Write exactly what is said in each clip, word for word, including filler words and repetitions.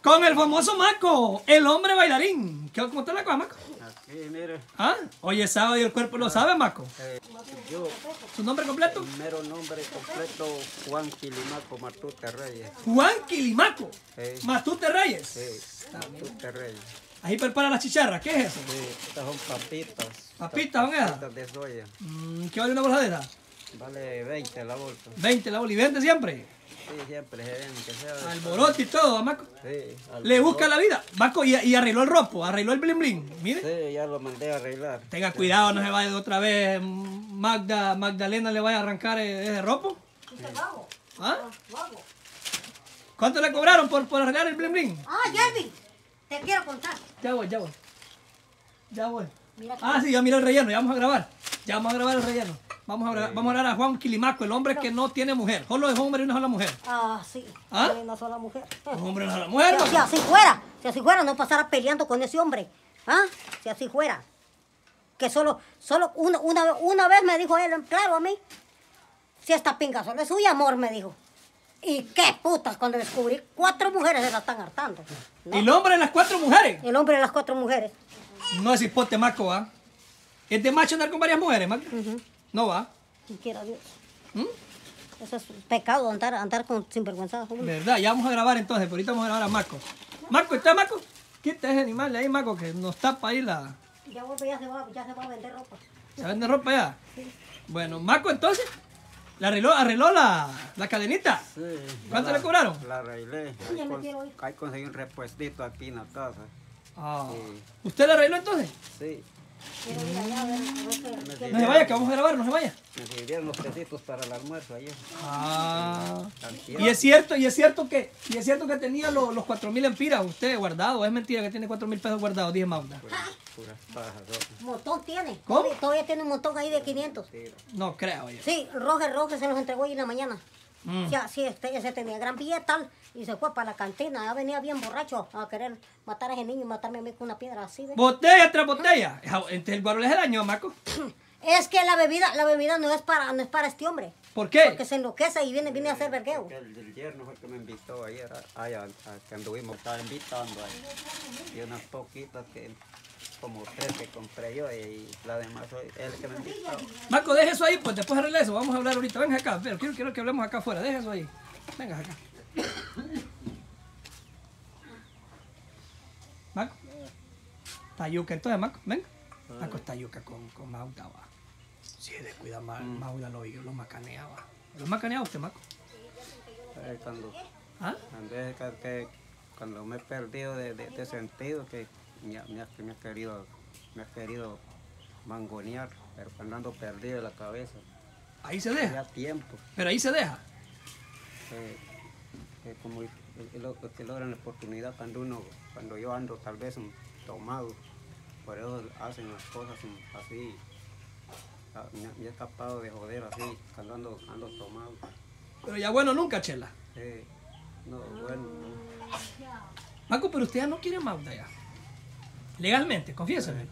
Con el famoso Maco, el hombre bailarín. ¿Cómo está la cosa, Maco? Aquí, mire. ¿Ah? Hoy es sábado y el cuerpo lo sabe, Maco. Eh, yo, ¿Su nombre completo? el mero nombre completo, Juan Quilimaco Matute Reyes. Juan Quilimaco. Sí. Matute Reyes. Sí, Matute Reyes. Ahí prepara las chicharras. ¿Qué es eso? Sí, estas son papitas. ¿Papitas son esas? Papitas de soya. Mm, ¿Qué vale una bolsa de esa? Vale veinte la bolsa. veinte la bolsa. ¿Y vende siempre? Sí, siempre se ven, que sea de... Alboroto y todo, Maco. Sí, Le busca la vida. Maco, y, y arregló el ropo, arregló el bling bling. Mire. Sí, ya lo mandé a arreglar. Tenga cuidado, no se vaya de otra vez. Magda, Magdalena le vaya a arrancar ese ropo. ¿Ah? ¿Cuánto le cobraron por, por arreglar el bling bling? Ah, Jeremy, te quiero contar. Ya voy, ya voy. Ya voy. Mira Ah, sí, ya mira el relleno, ya vamos a grabar. Ya vamos a grabar el relleno. Vamos a, gra- vamos a hablar a Juan Quilimaco, el hombre que no tiene mujer. Solo es hombre y una sola mujer. Ah, sí. ¿Ah? Tiene una sola mujer. Un hombre y una sola mujer. Si, si así fuera, si así fuera, no pasara peleando con ese hombre. ¿Ah? Si así fuera. Que solo, solo una, una, una vez me dijo él, claro a mí, si esta pinga solo es suya, amor, me dijo. Y qué putas, cuando descubrí cuatro mujeres se la están hartando. ¿No? ¿Y el hombre de las cuatro mujeres? El hombre de las cuatro mujeres. No es hipote Maco, ¿va? ¿Es de macho andar con varias mujeres, Maco? Ujú. No va. Quien quiera Dios. ¿Mm? Eso es pecado, andar, andar con sinvergüenza. ¿Verdad? Ya vamos a grabar entonces, pero ahorita vamos a grabar a Maco. Maco, ¿está Maco? Quita ese animal de ahí, Maco, que nos tapa ahí la... Ya vuelve, ya se va, ya se va a vender ropa. ¿Se vende ropa ya? Bueno, Maco, entonces, ¿le arregló, arregló la, la cadenita? Sí. ¿Cuánto la- le cobraron? La arreglé. Ya Ahí, me con- quiero ir. ahí conseguí un repuestito aquí en la casa. Ah. Sí. ¿Usted le arregló entonces? Sí. Quiero ir allá a ver, a ver qué- qué- No se vaya, que vamos a grabar, no se vaya. Me sirvieron los pesitos para el almuerzo ayer. Ah. Antier. Y es cierto, y es cierto que, y es cierto que tenía los, los cuatro mil empiras usted guardado. Es mentira que tiene cuatro mil pesos guardados, dije Magda. Puras, puras pajas, ¿no? Un montón tiene. ¿Cómo? Todavía, todavía tiene un montón ahí de quinientos. Sí, No creo yo. Sí, Roger, Roger se los entregó hoy en la mañana. Mm. Ya, sí, este, ese tenía gran billete tal, y se fue para la cantina. Ya venía bien borracho a querer matar a ese niño y matarme a mí con una piedra así. ¿ve? Botella tras botella. Entonces el guaro es el daño, Maco. Es que la bebida, la bebida no es para, no es para este hombre. ¿Por qué? Porque se enloquece y viene, viene a hacer vergueo. Porque el del yerno fue el que me invitó ayer, a- allá, a- que anduvimos, estaba invitando ahí. Y unas poquitas que, como tres que compré yo, y la demás soy él que me invitó. Marco, deje eso ahí, pues después arregle eso. Vamos a hablar ahorita. Venga acá, pero quiero, quiero que hablemos acá afuera. Deje eso ahí. Venga acá. Marco. Está yuca entonces, Marco. Venga. Marco está yuca con, con Mauda, va. Sí, descuida, Ma- Mauda lo, lo macaneaba. ¿Lo macaneaba usted, Marco? Eh, Cuando, ¿Ah? cuando, es que- que- cuando me he perdido de, de, de sentido, que me, ha- me, ha, me ha querido, me ha querido mangonear, pero cuando ando perdido de la cabeza, Ahí se deja. ya tiempo. Pero ahí se deja. eh, eh, como el- el- lo que logran la oportunidad cuando uno, cuando yo ando tal vez mm, tomado, por eso hacen las cosas mm, así. Ah, Me, me he escapado de joder así, cuando ando, ando tomado. Pero ya bueno nunca, Chela. Eh, no, bueno, no. Marco, pero usted ya no quiere Mauda ya. Legalmente, confiéseme.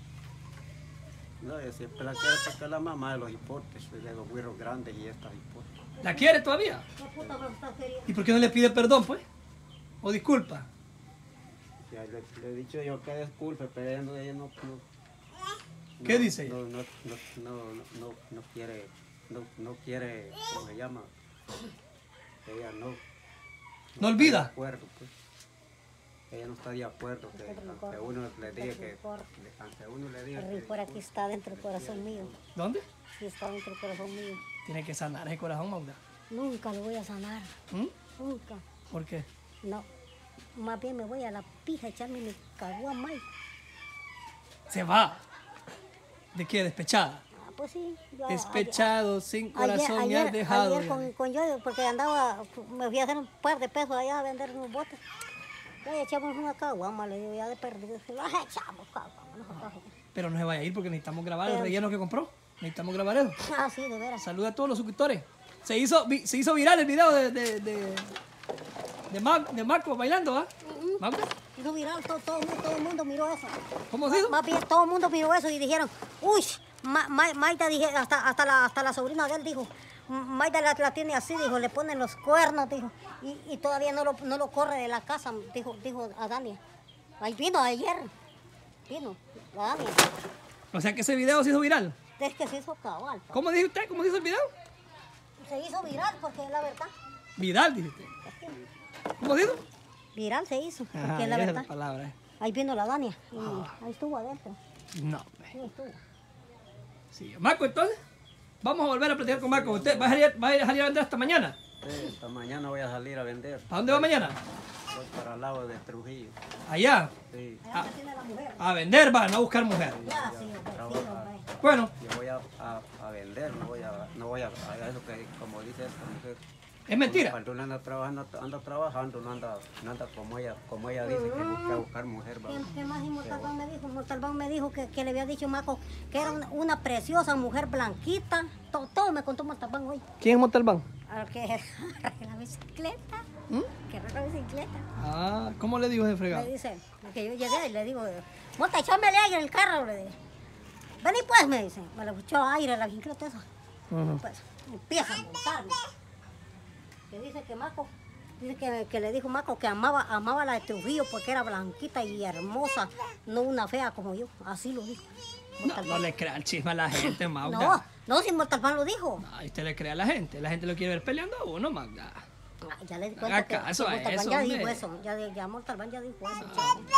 No, yo siempre la quiero porque es la mamá de los hipotes, de los güiros grandes y estas hipotes. ¿La quiere todavía? ¿Qué puta me estás queriendo? ¿Y por qué no le pide perdón, pues? O disculpa. Ya le, le he dicho yo que disculpe, pero ella no, ella no, no- ¿Qué no- dice ella? No, no, no, no, no, no, no quiere, no, no quiere, ¿cómo se llama? Ella no. ¿No olvida? Está de acuerdo, pues. Ella no está de acuerdo que aunque uno le diga que, aunque uno le diga El que rencor aquí está dentro del corazón mío. ¿Dónde? Sí está dentro del corazón mío. Tiene que sanar ese corazón, Mauda. Nunca lo voy a sanar. ¿Mm? Nunca. ¿Por qué? No. Más bien me voy a la pija a echarme mi caguama. y- Se va. ¿De qué? Despechada. Ah, pues sí. yo- Despechado, sin ayer- corazón, me ayer- has dejado. Ayer con, con yo, porque andaba, me fui a hacer un par de pesos allá a vender unos botes. Ya echamos una caguama, le digo, ya de perdido. Las echamos caguama, nosotros. Pero no se vaya a ir porque necesitamos grabar el Pero- relleno que compró. Necesitamos grabar eso. Ah, sí, de veras. Saluda a todos los suscriptores. Se hizo, vi- se hizo viral el video de, de, de, de, Mar- de Marco bailando, ¿ah? ¿Marco? Hizo viral, todo, todo, el mundo- todo el mundo miró eso. ¿Cómo se hizo? Más bien, todo el mundo miró eso y dijeron, uy, Ma- Ma- Maita, dije, hasta, hasta, la, hasta la sobrina de él dijo, Magda la, la tiene así, dijo, le ponen los cuernos, dijo, y, y todavía no lo, no lo corre de la casa, dijo, dijo a Dania. Ahí vino ayer, vino, a Dania. O sea que ese video se hizo viral. Es que se hizo cabal. Pa. ¿Cómo dice usted? ¿Cómo se hizo el video? Se hizo viral porque es la verdad. Viral, dijiste. ¿Cómo dijo? Viral se hizo, porque Ajá, es la esa verdad. la palabra. Ahí vino la Dania, y Ah. ahí estuvo adentro. No, hombre. Sí, estuvo. Sí. Marco, entonces, vamos a volver a platicar con Marco. ¿Usted va a salir, va a, salir a vender hasta mañana? Sí, esta mañana voy a salir a vender. ¿A dónde va mañana? Voy para el lado de Trujillo. Allá. Sí, Allá se tiene la mujer. A vender, van, no a buscar mujer. Ya, sí, hombre, sí, hombre. Bueno, yo voy a, a, a vender, no voy a, no voy a, a eso que, como dice esta mujer. es mentira. Cuando uno anda trabajando, anda trabajando, no anda, no anda como ella, como ella dice, que busca buscar mujer. ¿va? ¿Qué, qué más y Mortalbán me dijo? Mortalbán me dijo que, que le había dicho Marco que era una, una preciosa mujer blanquita. Todo, todo me contó Mortalbán hoy. ¿Quién es Montalbán? Al que arregla la bicicleta. ¿Mm? Que arregla la bicicleta. Ah, ¿cómo le dijo ese Me fregado? dice, que yo llegué y le digo, Morta, échame aire en el carro, le dije. Vení pues, me dice. Me le echó aire a la bicicleta esa. Ujú. Pues empieza a montarme. Que dice que Marco, dice que, que le dijo Marco que amaba, amaba la de Trujillo porque era blanquita y hermosa, no una fea como yo. Así lo dijo. No, no le crea el chisme a la gente, Magda. No, no, si Mortalbán lo dijo. Ay, usted le cree a la gente. La gente lo quiere ver peleando a uno, Magda. Ah, ya le di Haga cuenta que, caso que a Mortalbán eso, ya hombre. dijo eso. Ya, ya Mortalbán ya dijo eso.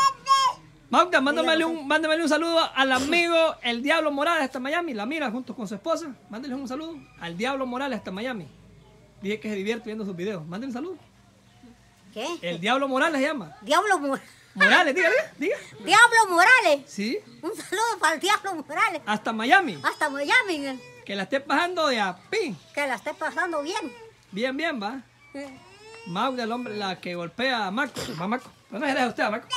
Magda, mándamele Dígame, un, mándamele un saludo al amigo El Diablo Morales hasta Miami. La mira junto con su esposa. Mándale un saludo al Diablo Morales hasta Miami. Dije que se divierte viendo sus videos. Mándale un saludo. ¿Qué? El Diablo Morales se llama. Diablo, Mo- Morales, diga, diga, diga. Diablo Morales. Sí, Un saludo para el Diablo Morales. hasta Miami. Hasta Miami. Que la esté pasando de a pi. Que la esté pasando bien. Bien, bien, va. Magda, el hombre, la que golpea a Marco. Va, Marco. ¿Dónde se deja usted a Marco?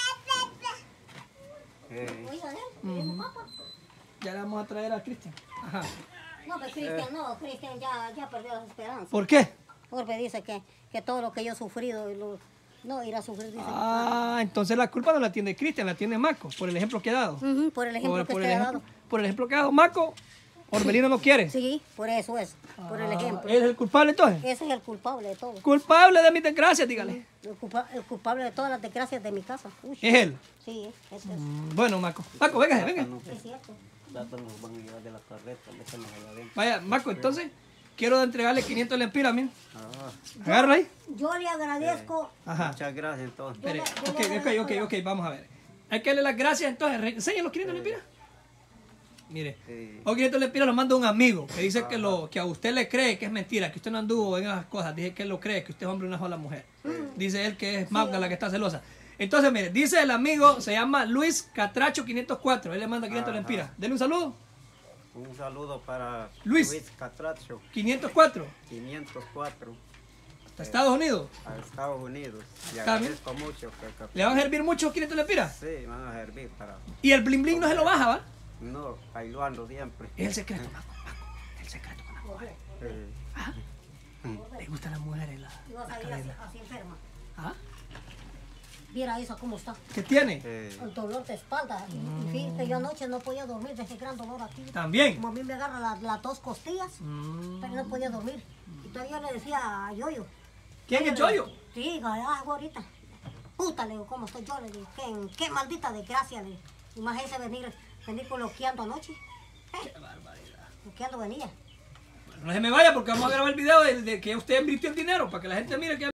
Eh, Oiga, ¿eh? ¿Dijo papá? Ya le vamos a traer a Cristian. Ajá. No, pero Cristian no, Cristian ya, ya perdió las esperanzas. ¿Por qué? Porque dice que, que todo lo que yo he sufrido, y lo- no irá a sufrir, dice. Ah, entonces la culpa no la tiene Cristian, la tiene Marco, por el ejemplo que ha dado. Ujú, por el ejemplo Por, que por el usted ha ejemplo, dado. por el ejemplo que ha dado Marco, Orbelino no quiere. Sí, por eso es, por el Ah, ejemplo. ¿él es el culpable entonces? Ese es el culpable de todo. Culpable de mis desgracias, dígale. El, culpa- el culpable de todas las desgracias de mi casa. Uy, Es él. sí, ese es. Mm, Bueno, Marco. Marco, véngase, venga. Es cierto. datos nos van a llevar de la carreta, déjanos allá adentro. Vaya, Marco, entonces quiero entregarle quinientos lempiras, mira. Ah, Agárrala ahí. Yo le agradezco. Ajá. muchas gracias entonces. Espere. Yo le- yo Ok, le ok, agradezco ok, la- ok, vamos a ver. Hay que darle las gracias entonces. Re- Enseñen los quinientos lempiras. Mire, Sí. o quinientos lempiras los manda un amigo que dice que, lo, que a usted le cree que es mentira, que usted no anduvo en esas cosas. Dice que él lo cree, que usted es hombre de una sola mujer. Dice él que es Magda la que está celosa. Entonces, mire, dice el amigo, se llama Luis Catracho quinientos cuatro. Él le manda quinientos Ajá. lempiras. Denle un saludo. Un saludo para Luis. Catracho, quinientos cuatro. quinientos cuatro, Hasta Estados Unidos. a Estados Unidos. Y Está bien. agradezco mucho que, que- ¿Le van a servir muchos quinientos lempiras? sí, van a servir para... Y el bling bling no se lo baja, ¿va? No, ahí lo ando siempre. Es el secreto, Marco, Marco. El secreto con las mujeres. Sí. Le gustan las mujeres la, Y vas la a ir así, cadena. así enferma. ¿Ah? Viera eso cómo está. ¿Qué tiene? Sí. El dolor de espalda. Y, y fíjate, yo anoche no podía dormir de ese gran dolor aquí. También. Como a mí me agarra la- las dos costillas, Mm. pero no podía dormir. Y todavía le decía a Yoyo. ¿Quién es Yoyo? Sí, ah, ahorita. Puta, le digo, ¿cómo estoy yo? Le digo, ¿qué, qué maldita desgracia? Le digo. Imagínese venir, venir coloqueando anoche. Qué barbaridad. Coloqueando venía. Bueno, no se me vaya porque vamos a grabar el video de, de que usted invirtió el dinero para que la gente mire que